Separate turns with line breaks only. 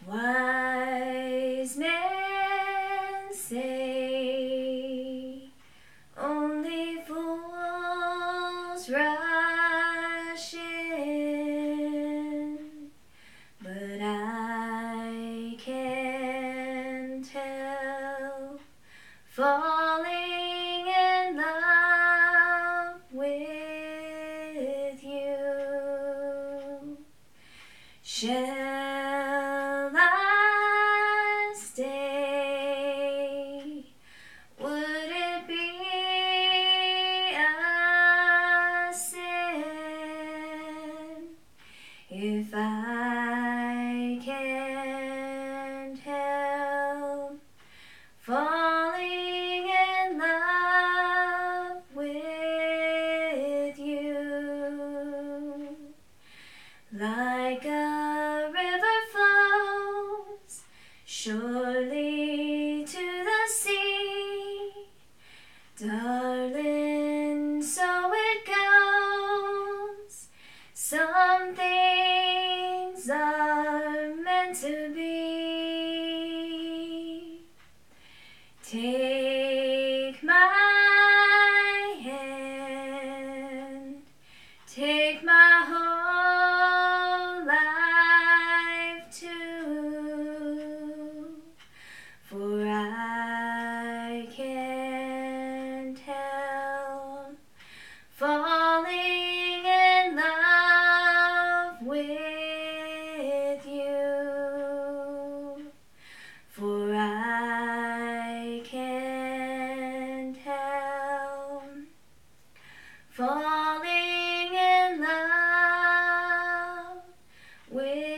Wise men say only fools rush in, but I can tell, falling in love with you. Shall I stay? Would it be a sin if I can't help falling in love with you? Like a river flows surely to the sea, darling, so it goes. Some things are meant to be. Take my hand, take my whole life too, for I can't help falling in love with you, for I can't help falling in love with